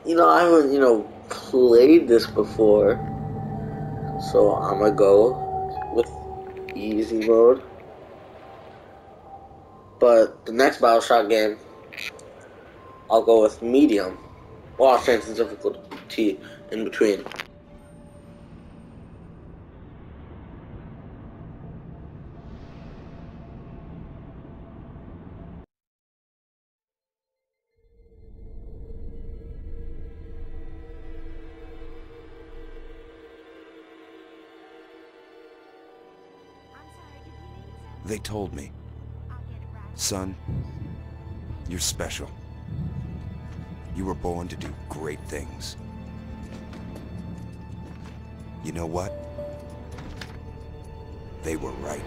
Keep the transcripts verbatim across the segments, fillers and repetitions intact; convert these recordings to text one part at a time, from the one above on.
You know, I haven't, you know, played this before, so I'm gonna go with easy mode. But the next Bioshock game, I'll go with medium. Well, I'll change the difficulty in between. They told me. Son, you're special. You were born to do great things. You know what? They were right.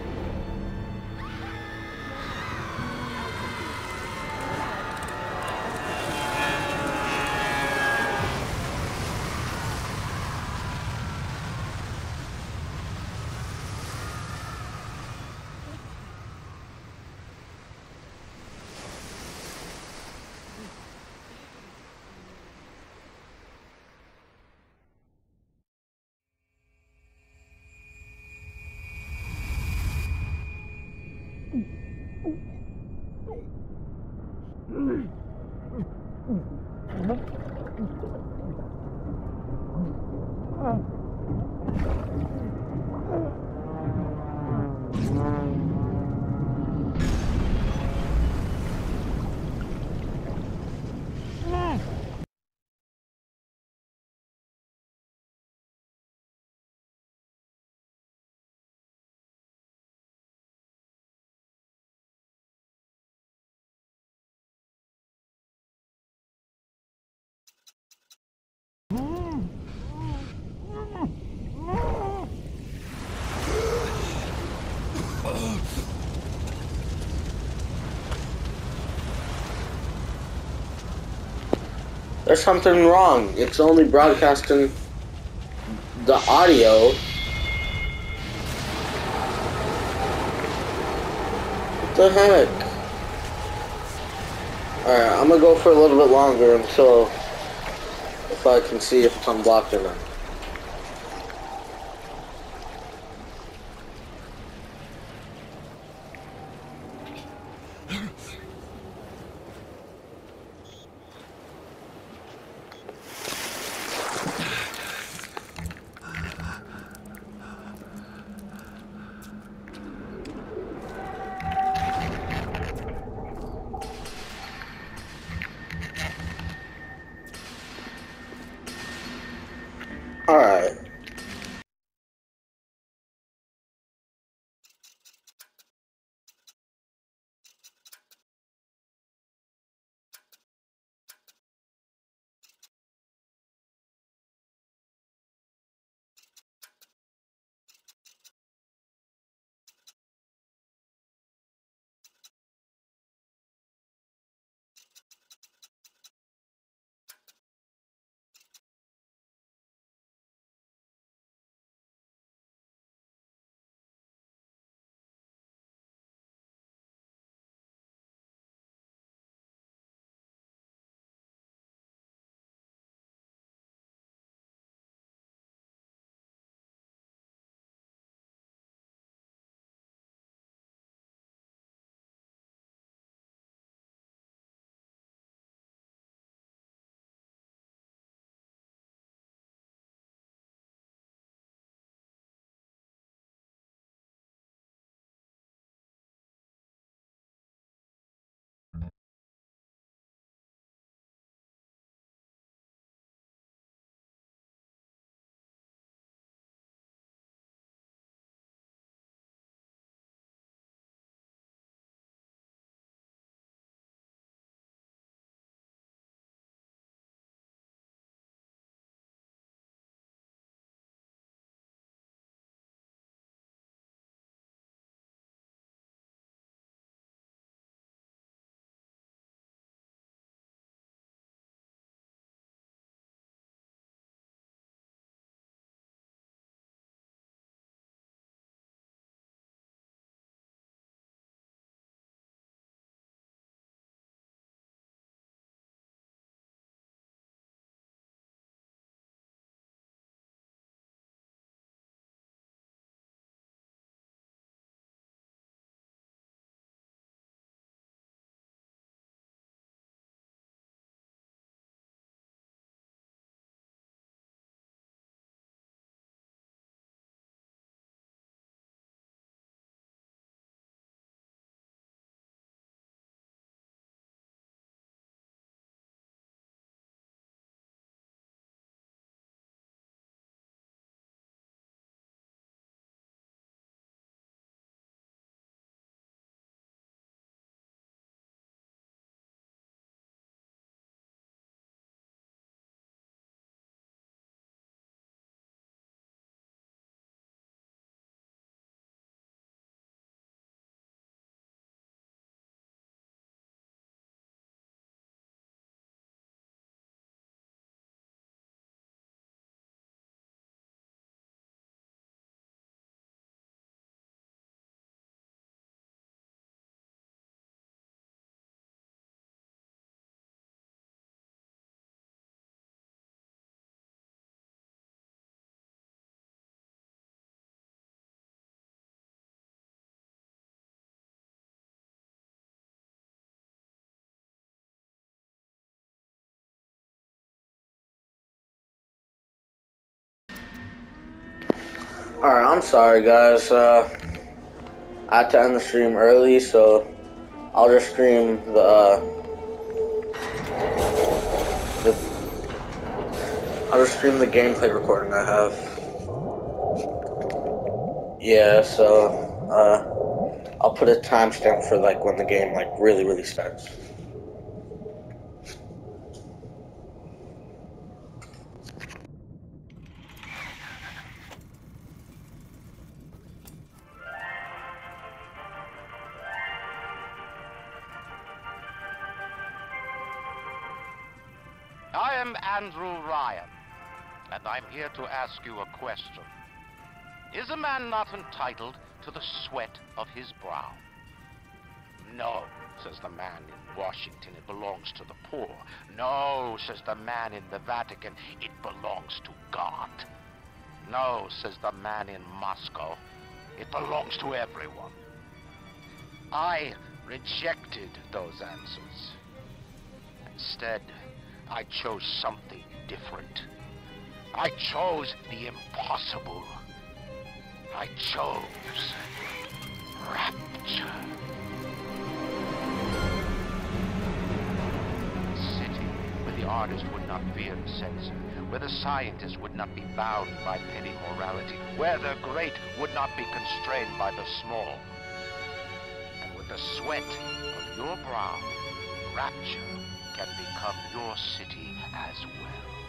There's something wrong. It's only broadcasting the audio. What the heck? Alright, I'm gonna go for a little bit longer until if I can see if it's unblocked or not. Alright, I'm sorry guys. Uh, I had to end the stream early, so I'll just stream the, uh, the I'll just stream the gameplay recording I have. Yeah, so uh, I'll put a timestamp for like when the game like really, really starts. I am Andrew Ryan, and I'm here to ask you a question. Is a man not entitled to the sweat of his brow? No, says the man in Washington, it belongs to the poor. No, says the man in the Vatican, it belongs to God. No, says the man in Moscow, it belongs to everyone. I rejected those answers. Instead, I chose something different. I chose the impossible. I chose rapture. A city where the artist would not fear the censor, where the scientist would not be bound by petty morality, where the great would not be constrained by the small. And with the sweat of your brow, rapture can become your city as well.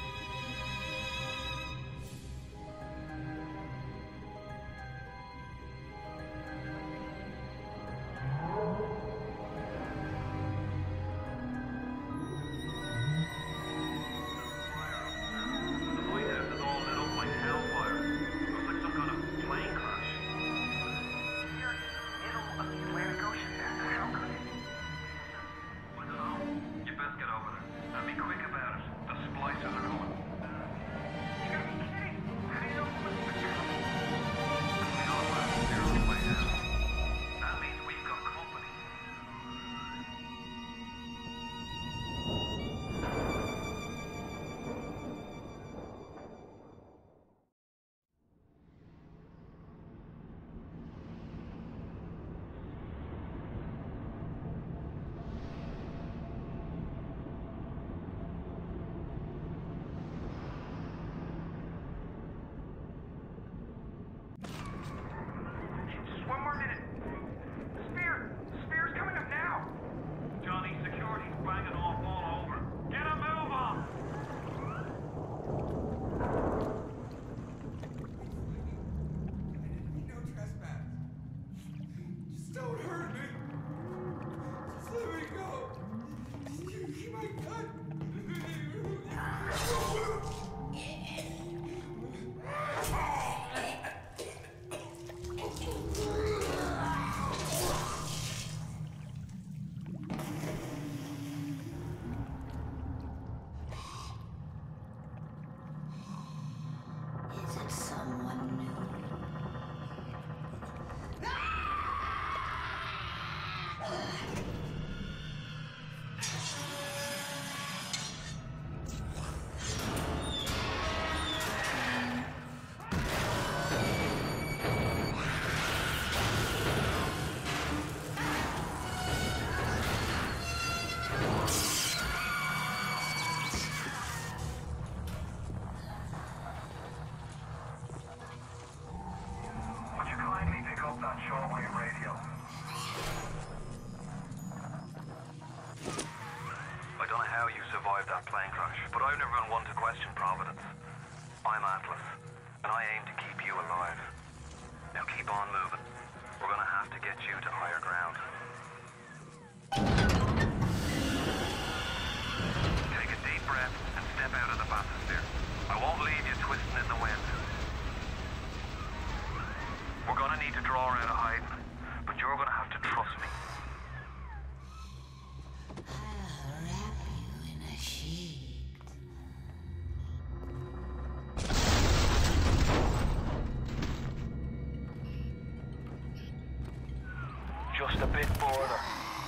Just a bit further.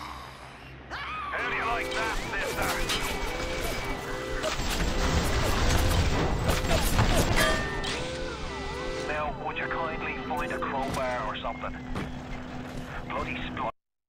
How do you like that, mister? Now Now, would you kindly find a crowbar or something? Bloody spl-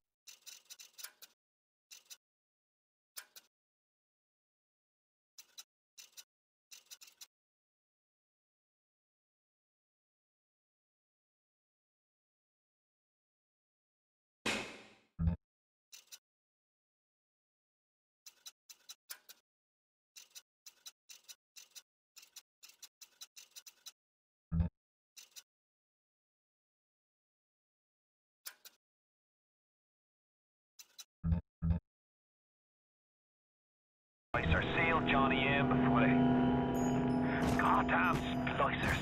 Splicer, seal Johnny in before they... Goddamn splicers.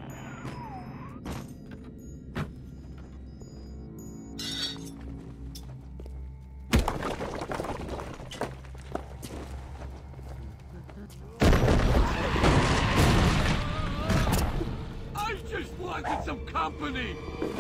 I just wanted some company!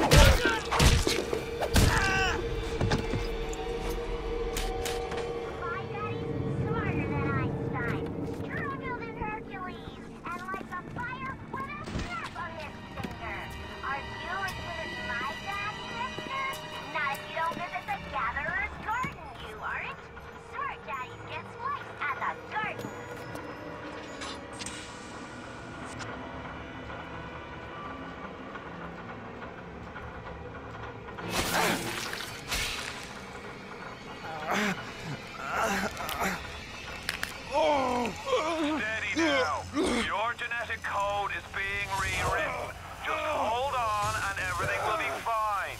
Steady now. Your genetic code is being rewritten. Just hold on and everything will be fine.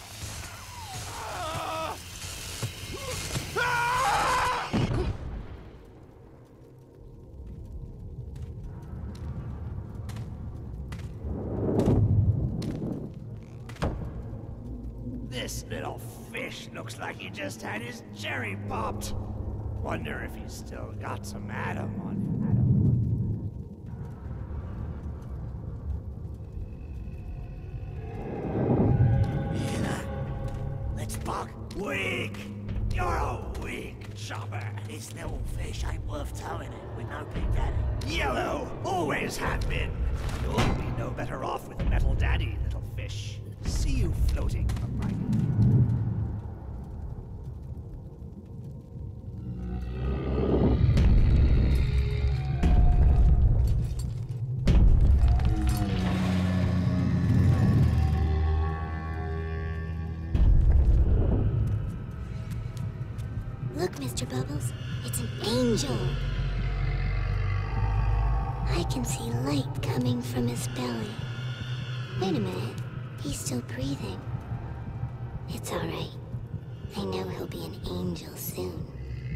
This little fish looks like he just had his cherry popped. Wonder if he's still got some Adam on him. Let's buck. Weak! You're a weak chopper. This little fish ain't worth towing it with no big daddy. Yellow! Always have been. You'll be no better off with Metal Daddy, little fish. See you floating upright. Look, Mister Bubbles, it's an angel. I can see light coming from his belly. Wait a minute, he's still breathing. It's all right. I know he'll be an angel soon.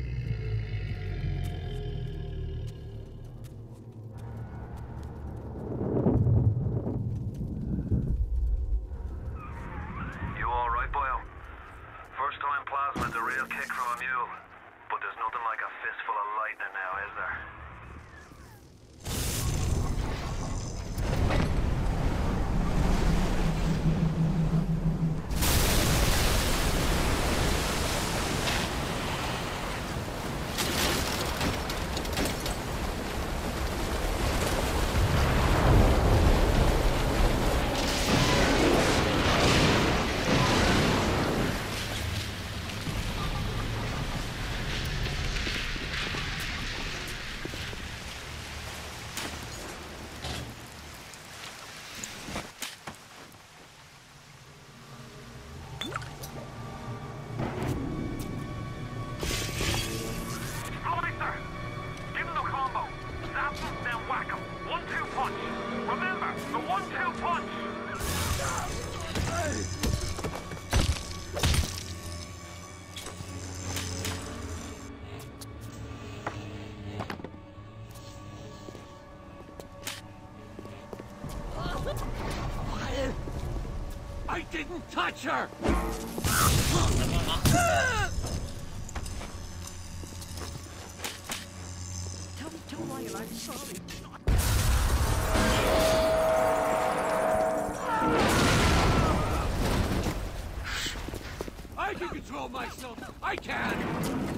You alright, boyo? First time plasma's a real kick from a mule. But there's nothing like a fistful of lightning now, is there? I didn't touch her! Tell me, tell Ryan I'm sorry. I can control myself! I can!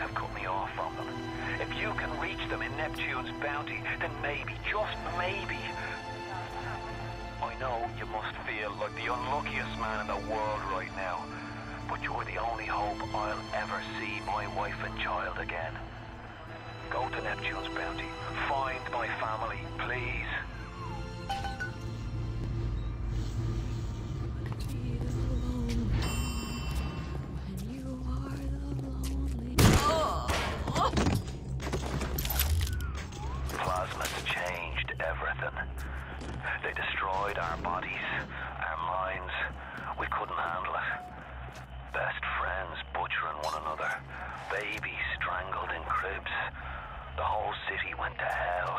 have cut me off from them. If you can reach them in Neptune's bounty, then maybe, just maybe... I know you must feel like the unluckiest man in the world right now, but you're the only hope I'll ever see my wife and child again. Go to Neptune's bounty. Find my family, please. Plasma's changed everything. They destroyed our bodies, our minds. We couldn't handle it. Best friends butchering one another. Babies strangled in cribs. The whole city went to hell.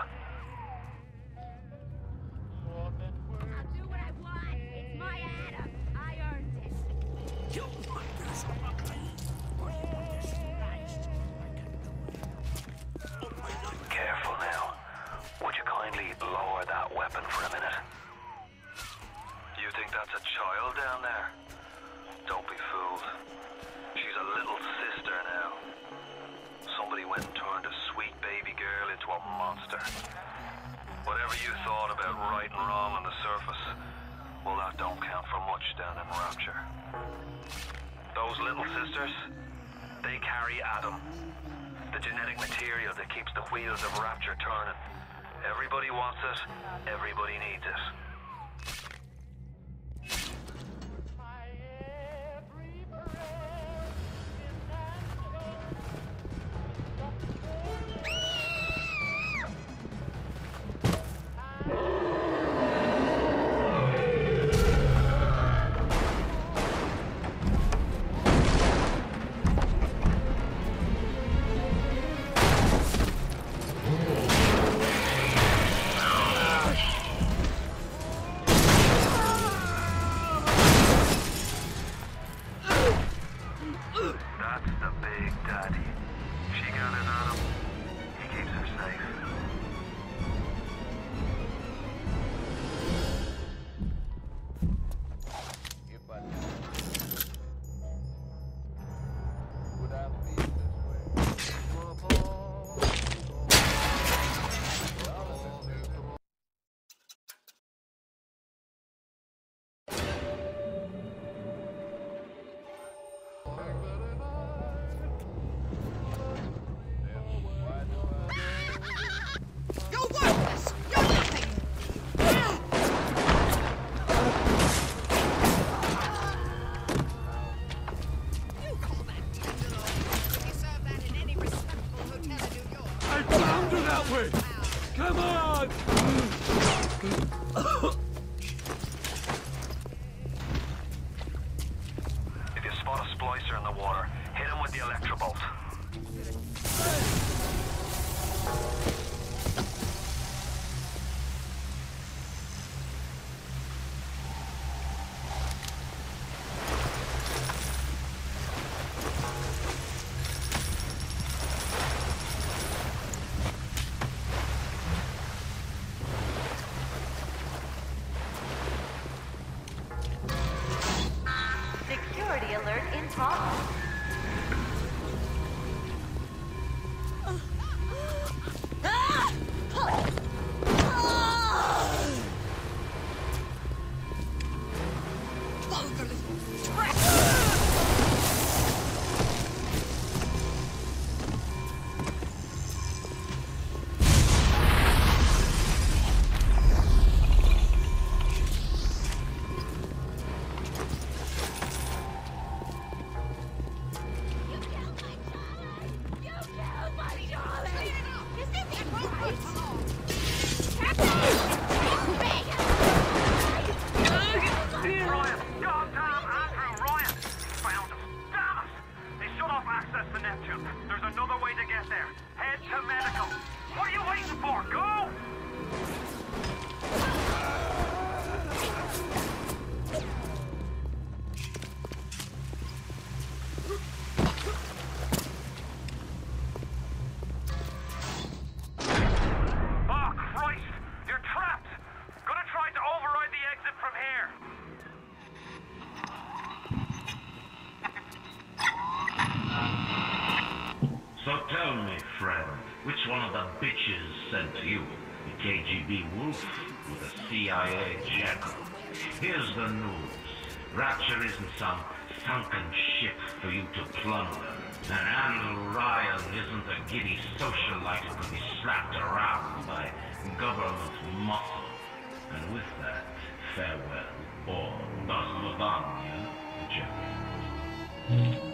I'll do what I want. It's my Adam. I earned it. You want this ugly? Or you want this nice? I can do it. Oh my God. Careful now. Would you kindly lower that weapon for a minute? You think that's a child down there? Don't be fooled. She's a little sister now. Somebody went and turned a sweet baby girl into a monster. Whatever you thought about right and wrong on the surface, well, that don't count for much down in Rapture. Those little sisters, they carry Adam, the genetic material that keeps the wheels of Rapture turning. Everybody wants it, everybody needs it. Come on! If you spot a splicer in the water, hit him with the electrobolt. Security alert in top. So tell me, friend, which one of the bitches sent you? The K G B wolf or the C I A jackal? Here's the news. Rapture isn't some sunken ship for you to plunder. And Andrew Ryan isn't a giddy socialite who can be slapped around by government muscle. And with that, farewell, or das Lavagna, Jerry.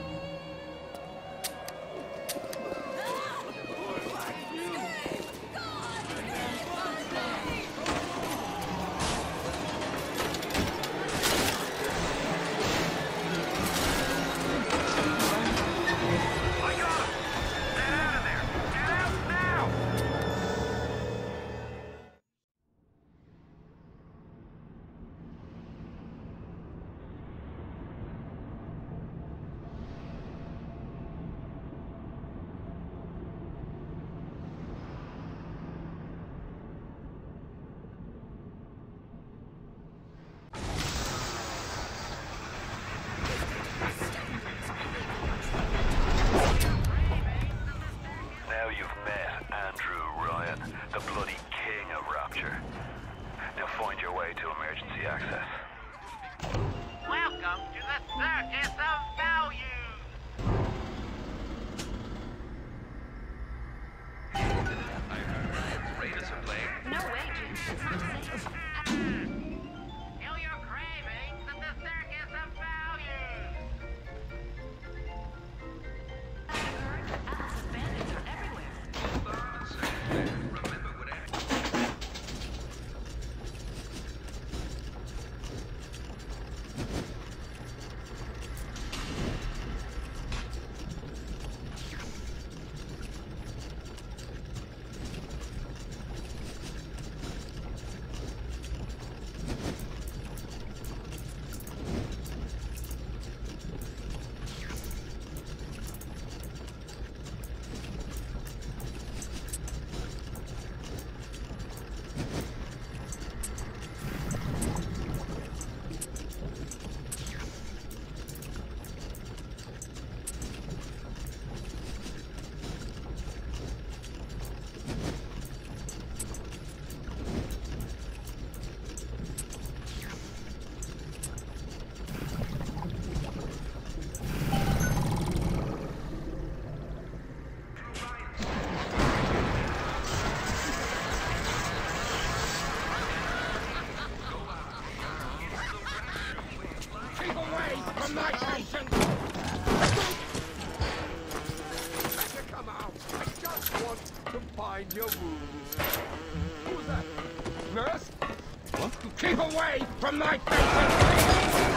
Your wounds. Who was that? Nurse? What? Keep away from my patient!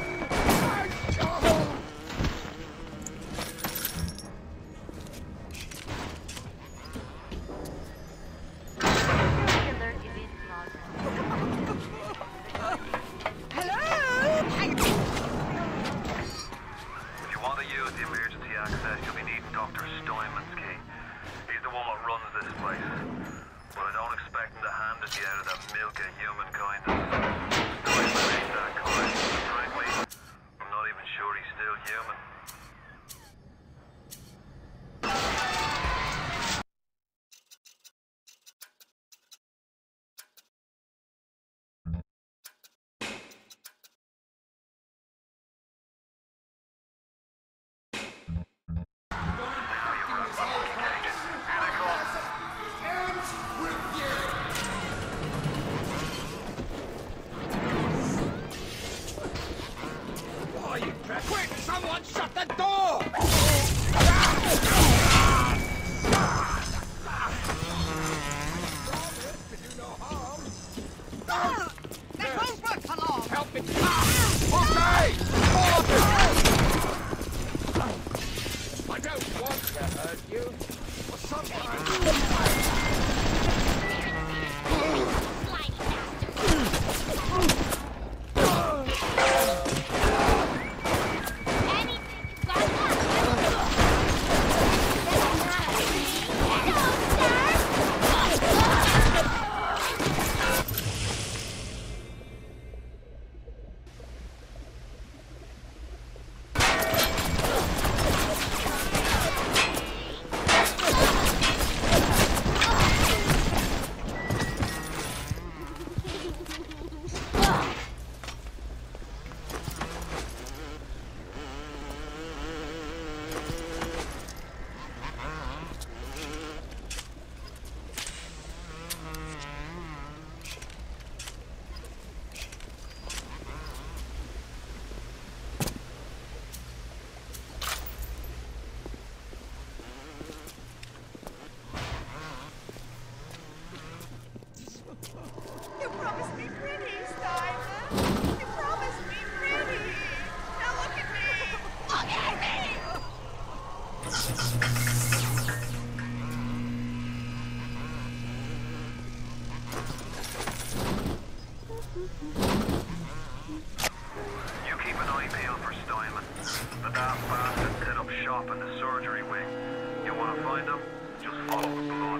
Quick! Someone shut the door! Did you no harm? Ah, that won't work for long! Help me! Okay! I don't want to hurt you. But sometimes... Anything you got shop in the surgery wing. You want to find them? Just follow the blood.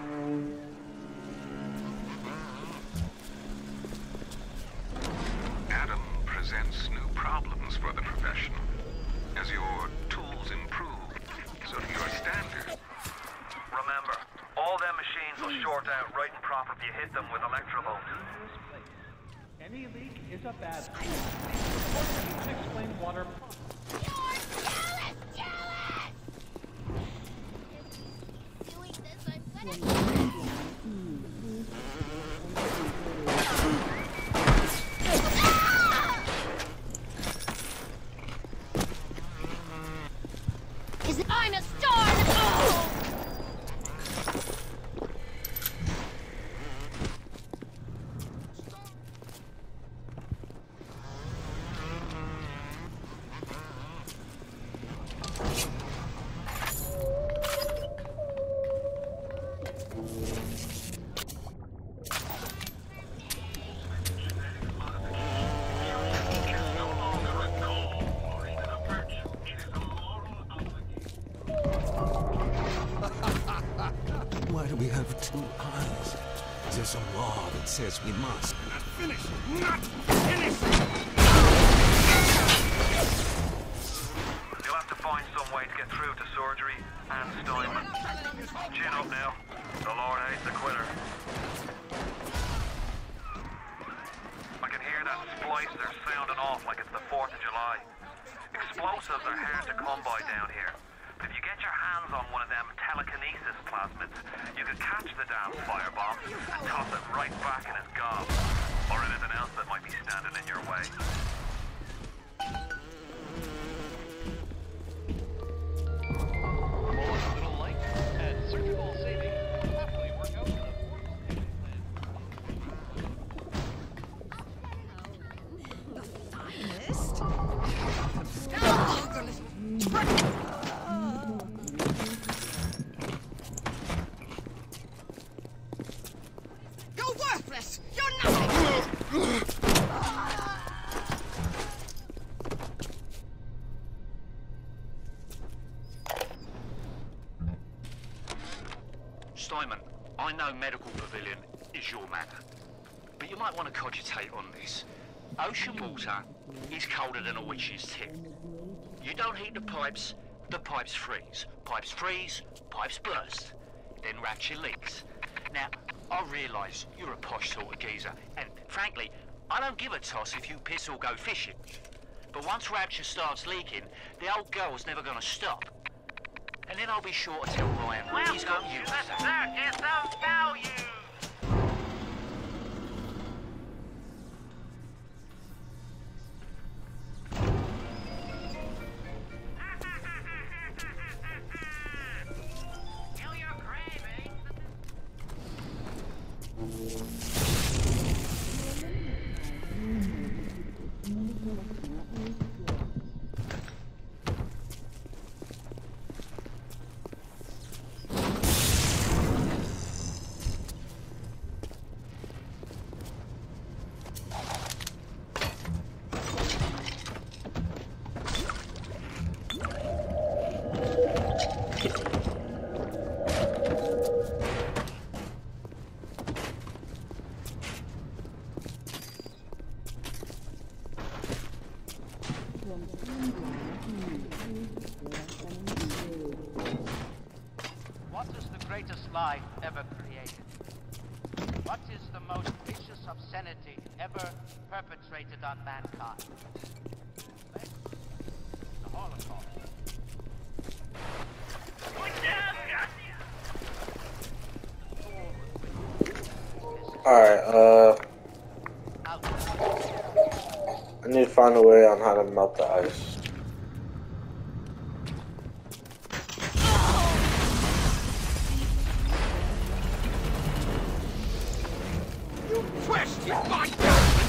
Adam presents new problems for the profession. As your tools improve, so do your standards. Remember, all them machines will short out right and proper if you hit them with electrovolts. Any leak is a bad thing. Or can explain water pumps. I'm a star! Oh! Why do we have two eyes? There's a law that says we must. Not finished! Not finished! You'll have to find some way to get through to surgery and Steinman. Chin up now. The Lord hates a quitter. I can hear that splicer sounding off like it's the fourth of July. Explosives are hard to come by down here. But if you get your hands on one of them telekinesis plasmids, you can catch the damn firebomb and toss it right back in his gob. Or anything else that might be standing in your way. A little light and surgical saving will happily work out for the finest? You're worthless! You're nothing! Steinman, I know Medical Pavilion is your manor, but you might want to cogitate on this. Ocean water is colder than a witch's tip. You don't heat the pipes, the pipes freeze. Pipes freeze, pipes burst. Then Rapture leaks. Now, I realise you're a posh sort of geezer, and frankly, I don't give a toss if you piss or go fishing. But once Rapture starts leaking, the old girl's never gonna stop. And then I'll be sure to tell Ryan Welcome he's got you. to the Circus of Value! What is the greatest lie ever created? What is the most vicious obscenity ever perpetrated on mankind? The Holocaust. Alright, uh... I need to find a way on how to melt the ice. You question my judgment!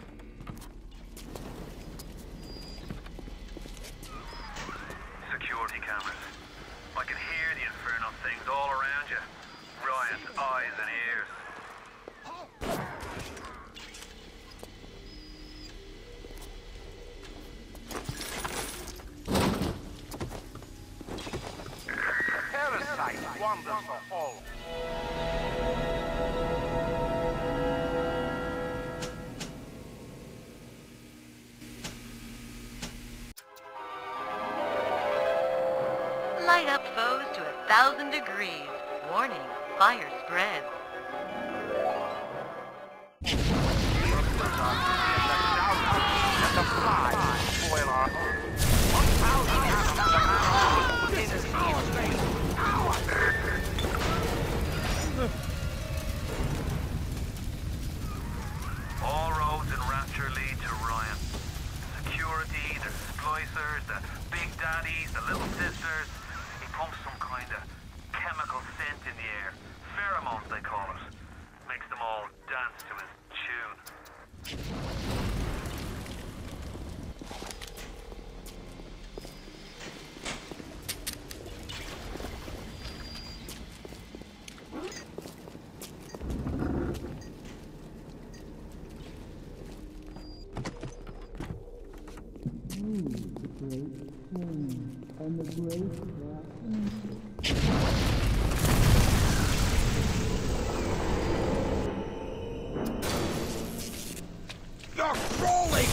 Secured. security cameras. I can hear the infernal things all around you. Ryan's eyes and ears. Parasite wanders the hall. Light up foes to a thousand degrees. Warning, fire spreads. All roads in Rapture lead to Ryan. Security, the splicers, the big daddies, the little sisters. He pumps some kind of chemical scent in the air. Pheromones, they call it. Makes them all dance to his tune. You're crawling!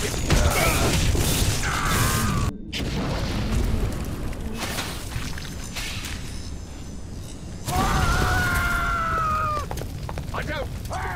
I don't...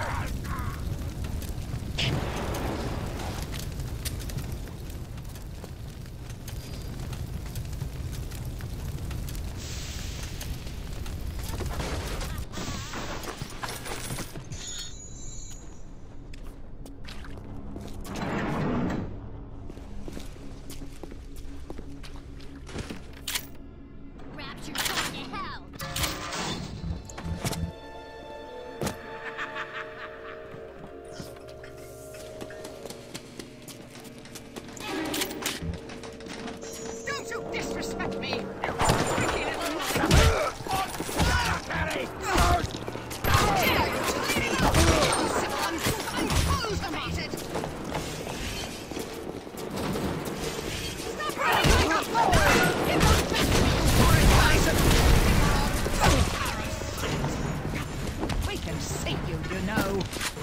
Rapture's going to hell! Don't you disrespect me! You freaky little... How dare you, lady! I'm, I'm consummate! Stop running like a fool! Get those bastards horrid guys! We can see you, you know.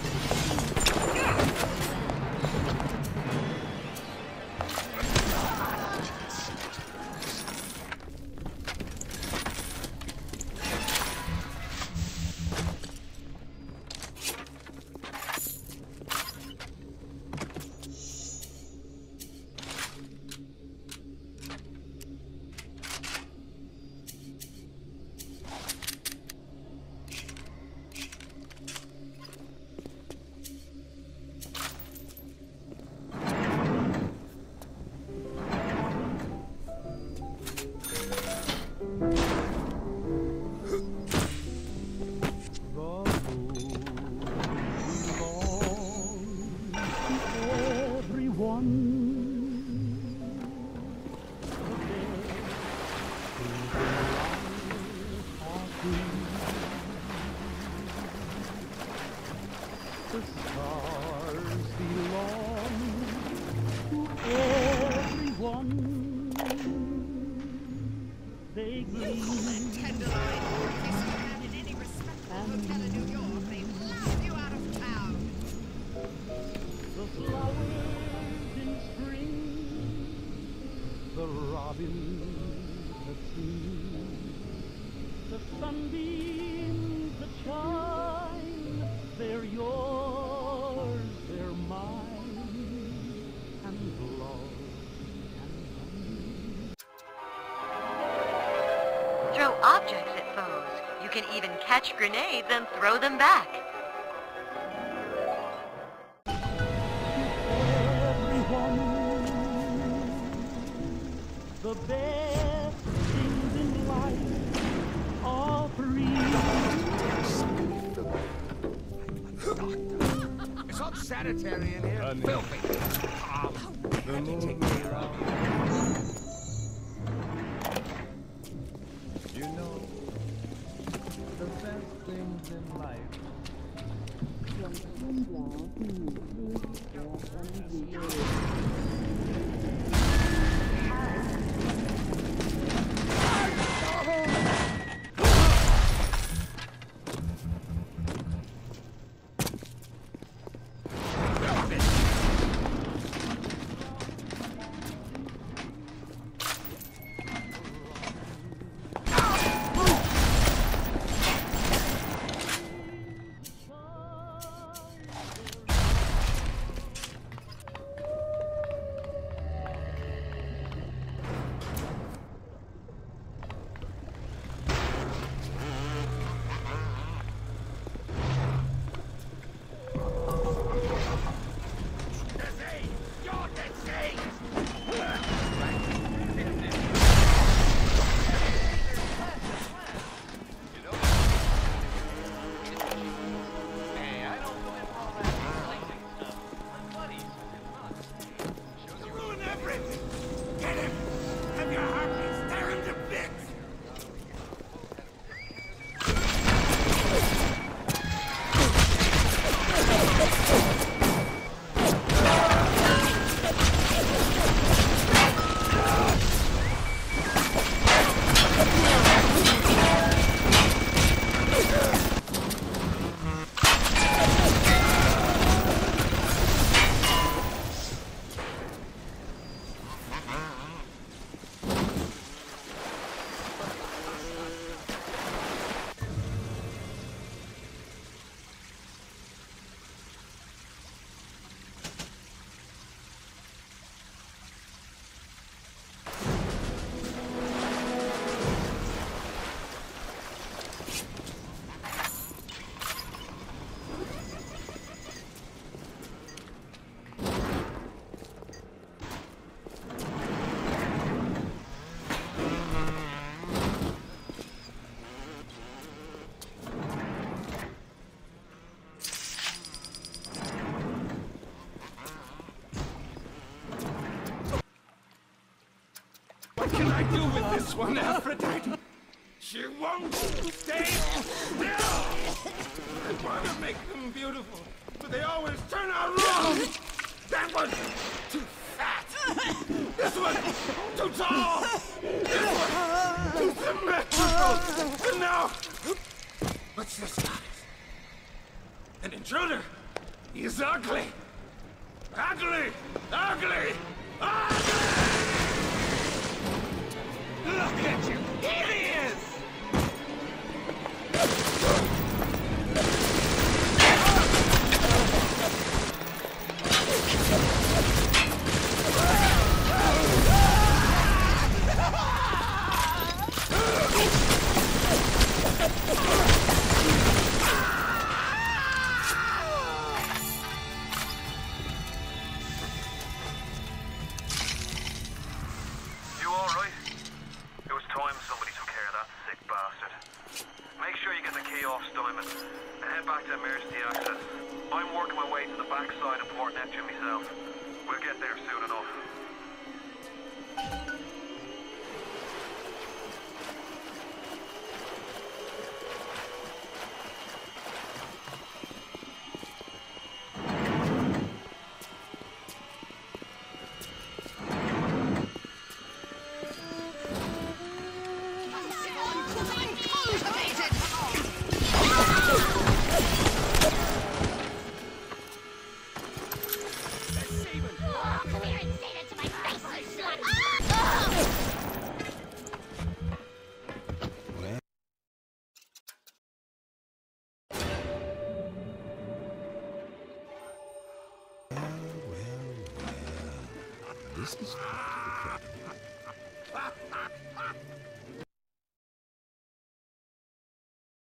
The stars belong to everyone. They gleam. Tenderloin, if this man in any respectable hotel in New York, they'd laugh you out of town. The flowers in spring, the robin that sings, the sunbeams that shine, they're yours, they're mine, and love and honey. Throw objects at foes. You can even catch grenades and throw them back. The best things in life are free. It's unsanitary in here. Honey. Filthy. Um, The let me moon take care of you. in life. What can I do with this one, Aphrodite? She won't stay still! I want to make them beautiful, but they always turn out wrong! That one's too fat! This one's too tall! This one's too symmetrical! And now... What's this, guys? An intruder! He's ugly! Ugly! Ugly! Ugly! Look at you! Here he is! This is